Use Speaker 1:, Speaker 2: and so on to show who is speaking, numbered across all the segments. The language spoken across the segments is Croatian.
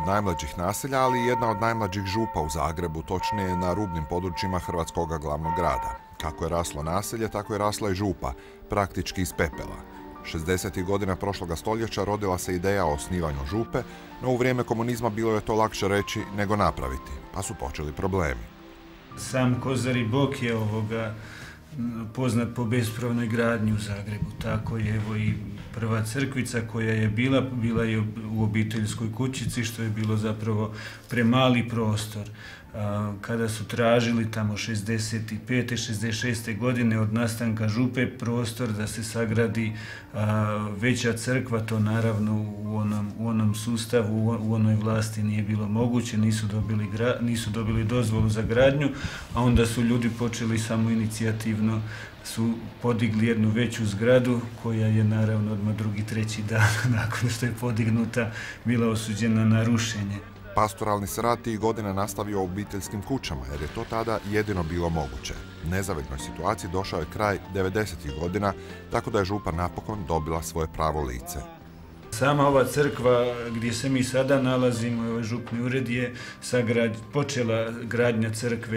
Speaker 1: najmlađih naselja, ali i jedna od najmlađih župa u Zagrebu, točnije na rubnim područjima hrvatskog glavnog grada. Kako je raslo naselje, tako je rasla i župa, praktički iz pepela. 60. godina prošloga stoljeća rodila se ideja o osnivanju župe, no u vrijeme komunizma bilo je to lakše reći nego napraviti, pa su počeli problemi.
Speaker 2: Sam Kozari Bok je poznat po bespravnoj gradnji u Zagrebu. Tako je evo i prva crkvica koja je bila je u obiteljskoj kućici, što je bilo zapravo premali prostor. Kada su tražili tamo 65. 66. godine od nastanka župe prostor da se sagradi veća crkva, to naravno u onom sustavu, u onoj vlasti nije bilo moguće, nisu dobili dozvolu za gradnju, a onda su ljudi počeli samoinicijativno su podigli jednu veću zgradu koja je naravno odmah drugi, treći dan nakon što je podignuta bila osuđena na rušenje.
Speaker 1: Pastoralni se rad tih godina nastavio u obiteljskim kućama, jer je to tada jedino bilo moguće. Nezavidnoj situaciji došao je kraj 90. godina, tako da je župa napokon dobila svoje pravo lice.
Speaker 2: Sama ova crkva gdje se mi sada nalazimo, ovaj župni ured je počela gradnja crkve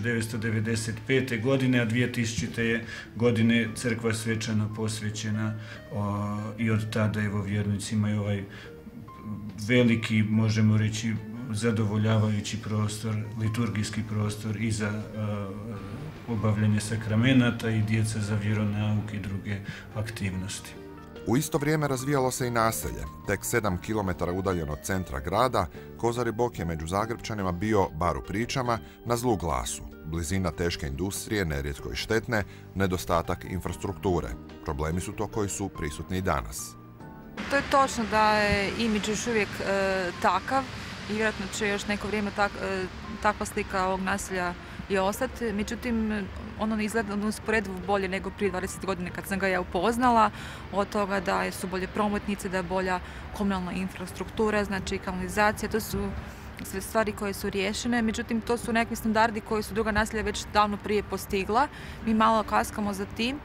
Speaker 2: 1995. godine, a 2000. godine crkva svečano posvećena i od tada evo vjernici imaju ovaj veliki, možemo reći, zadovoljavajući prostor, liturgijski prostor i za obavljanje sakramenata i djeca za vjeronauk i druge aktivnosti.
Speaker 1: U isto vrijeme razvijalo se i naselje. Tek 7 km udaljeno od centra grada, Kozari Bok je među Zagrepčanima bio, bar u pričama, na zlu glasu. Blizina teške industrije, nerijetko i štetne, nedostatak infrastrukture. Problemi su to koji su prisutni i danas.
Speaker 3: To je točno da je imidž još uvijek takav i vjerojatno će još neko vrijeme takva slika ovog naselja i ostati. Međutim, ono izgleda usporedivo bolje nego prije 20 godina kad sam ga ja upoznala. Od toga da su bolje prometnice, da je bolja komunalna infrastruktura, znači kanalizacija. To su sve stvari koje su riješene. Međutim, to su nekakvi standardi koji su druga naselja već davno prije postigla. Mi malo kaskamo za tim.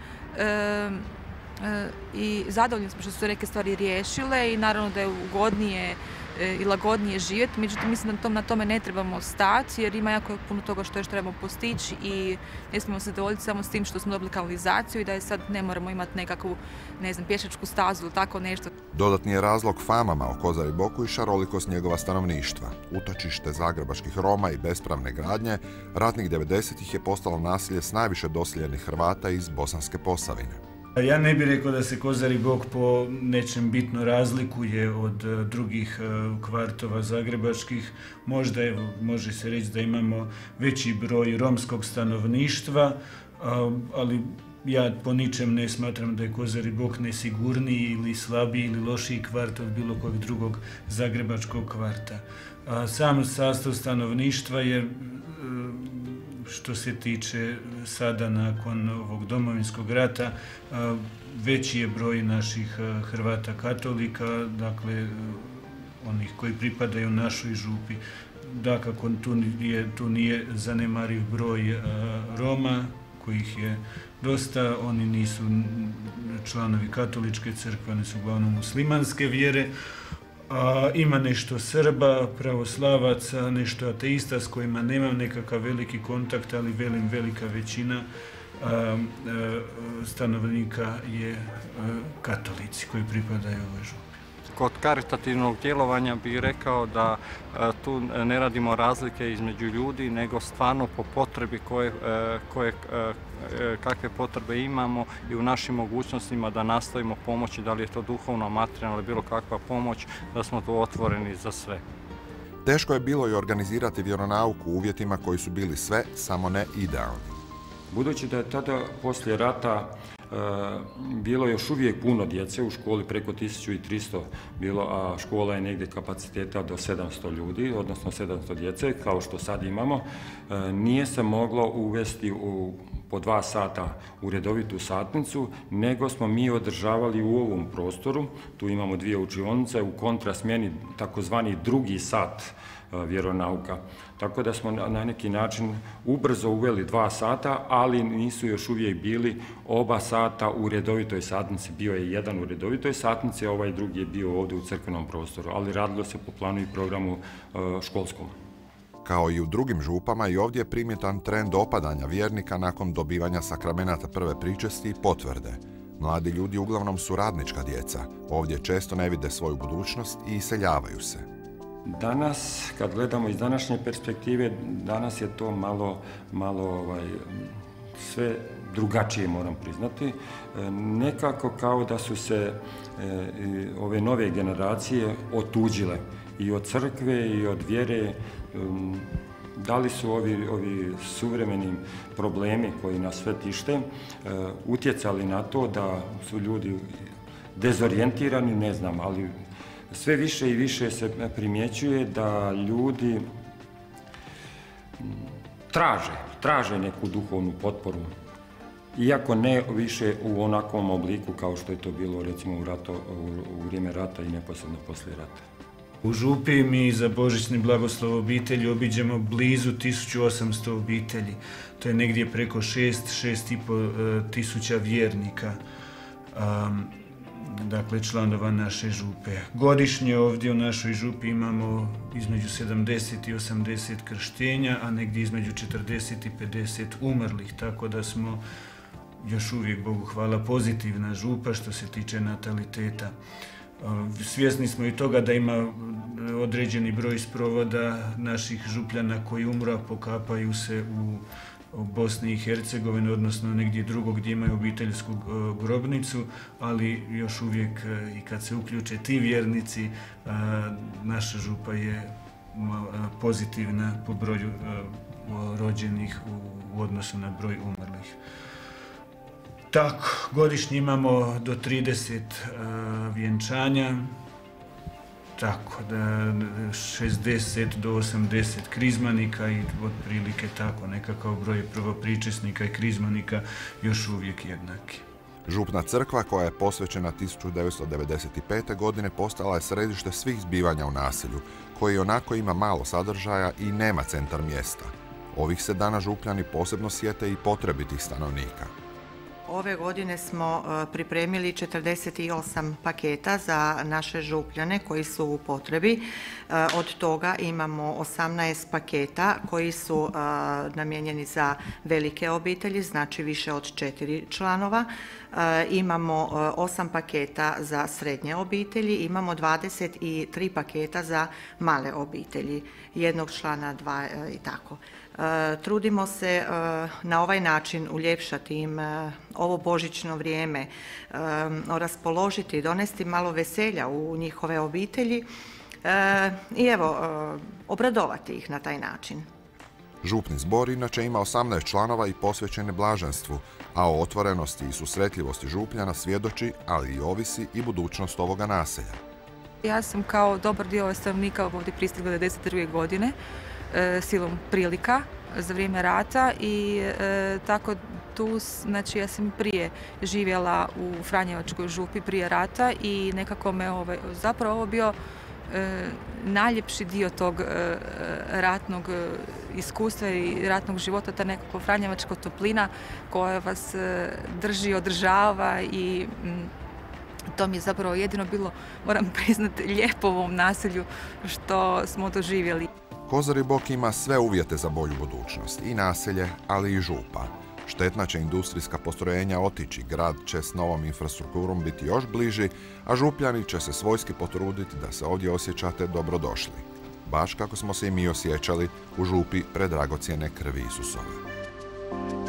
Speaker 3: I zadovoljni smo što su neke stvari riješile i naravno da je ugodnije i lagodnije živjeti, međutim mislim da na tome ne trebamo stati jer ima jako puno toga što još trebamo postići i ne smijemo se zadovoljiti samo s tim što smo dobili kanalizaciju i da je sad ne moramo imati nekakvu, ne znam, pješačku stazu ili tako nešto.
Speaker 1: Dodatni je razlog famama o Kozari Boku i šarolikost njegova stanovništva. Utočište zagrebačkih Roma i bespravne gradnje, ratnih 90-ih je postalo naselje s najviše doseljenih Hrvata iz Bosanske Posavine.
Speaker 2: Ja ne bih rekao da se Kozari Bok po nečem bitno razlikuje od drugih kvartova zagrebačkih. Možda može se reći da imamo veći broj romskog stanovništva, ali ja po ničem ne smatram da je Kozari Bok nesigurniji ili slabiji ili lošiji kvart od bilo kojeg drugog zagrebačkog kvarta. Sam sastav stanovništva je, što se tiče sada nakon ovog Domovinskog rata, veći je broj naših Hrvata katolika, dakle onih koji pripadaju našoj župi. Dakako tu nije zanemariv broj Roma, kojih je dosta, oni nisu članovi katoličke crkve, oni su uglavnom muslimanske vjere. Ima nešto Srba, pravoslavaca, nešto ateista s kojima nemam nekakav veliki kontakt, ali velika većina stanovnika je katolici koji pripadaju ovoj župi.
Speaker 4: Kod karitativnog djelovanja bih rekao da tu ne radimo razlike između ljudi, nego stvarno po potrebi kakve potrebe imamo i u našim mogućnostima da nastavimo pomoći, da li je to duhovna, materijalna ili bilo kakva pomoć, da smo tu otvoreni za sve.
Speaker 1: Teško je bilo i organizirati vjeronauk u uvjetima koji su bili sve, samo ne idealni.
Speaker 5: Budući da je tada poslije rata bilo još uvijek puno djece u školi, preko 1300 bilo, a škola je negdje kapaciteta do 700 ljudi, odnosno 700 djece, kao što sad imamo, nije se moglo uvesti u po 2 sata u redovitu satnicu, nego smo mi održavali u ovom prostoru, tu imamo 2 učionice, u kontrasmjeni takozvani drugi sat vjeronauka. Tako da smo na neki način ubrzo uveli 2 sata, ali nisu još uvijek bili oba sata u redovitoj satnici. Bio je jedan u redovitoj satnici, a ovaj drugi je bio ovdje u crkvenom prostoru, ali radilo se po planu i programu školskom.
Speaker 1: Kao i u drugim župama, i ovdje je primjetan trend opadanja vjernika nakon dobivanja sakramenata prve pričesti i potvrde. Mladi ljudi uglavnom su radnička djeca, ovdje često ne vide svoju budućnost i iseljavaju se.
Speaker 5: Danas, kad gledamo iz današnje perspektive, danas je to malo sve drugačije, moram priznati. Nekako kao da su se ove nove generacije otuđile i od crkve i od vjere. Da li su ovi suvremeni problemi koji nas sve tište utjecali na to da su ljudi dezorijentirani, ne znam, ali sve više i više se primjećuje da ljudi traže neku duhovnu potporu, iako ne više u onakvom obliku kao što je to bilo recimo u vrijeme rata i neposredno poslije rata.
Speaker 2: U župi mi za božićni blagoslov obitelji obiđemo blizu 1800 obitelji. To je negdje preko 6,5 tisuća vjernika, dakle članova naše župe. Godišnje ovdje u našoj župi imamo između 70 i 80 krštenja, a negdje između 40 i 50 umrlih, tako da smo još uvijek, Bogu hvala, pozitivna župa što se tiče nataliteta. Svjesni smo i toga da ima određeni broj sprovoda naših župljana koji umru, a pokapaju se u Bosni i Hercegovini, odnosno negdje drugo gdje imaju obiteljsku grobnicu, ali još uvijek i kad se uključe ti vjernici, naša župa je pozitivna po broju rođenih u odnosu na broj umrlih. Tako, godišnje imamo do 30 vjenčanja, tako da 60 do 80 krizmanika i otprilike tako nekakav broj prvopričesnika i krizmanika još uvijek jednaki.
Speaker 1: Župna crkva, koja je posvećena 1995. godine, postala je središte svih zbivanja u naselju, koji onako ima malo sadržaja i nema centar mjesta. Ovih se dana župljani posebno sjete i potrebitih stanovnika.
Speaker 6: Ove godine smo pripremili 48 paketa za naše župljane koji su u potrebi. Od toga imamo 18 paketa koji su namijenjeni za velike obitelji, znači više od 4 članova. Imamo 8 paketa za srednje obitelji, imamo 23 paketa za male obitelji, jednog člana, 2 i tako. Trudimo se na ovaj način uljepšati im ovo božićno vrijeme, raspoložiti, donesti malo veselja u njihove obitelji i evo, obradovati ih na taj način.
Speaker 1: Župni zbor inače ima 18 članova i posvećen je blaženstvu, a o otvorenosti i susretljivosti župljana svjedoči, ali i ovisi i budućnost ovoga naselja.
Speaker 3: Ja sam kao dobar dio stanovnika ovdje pristigla 1992. godine silom prilika za vrijeme rata i tako tu, znači ja sam prije živjela u Franjevačkoj župi prije rata i nekako me zapravo ovo bio najljepši dio tog ratnog iskustva i ratnog života, ta nekako franjevačka toplina koja vas drži, održava i to mi je zapravo jedino bilo, moram priznati, lijepo u ovom naselju što smo doživjeli.
Speaker 1: Kozari Bok ima sve uvjete za bolju budućnost, i naselje, ali i župa. Štetna će industrijska postrojenja otići, grad će s novom infrastrukturom biti još bliži, a župljani će se svojski potruditi da se ovdje osjećate dobrodošli. Baš kako smo se i mi osjećali u župi predragocjene krvi Isusove.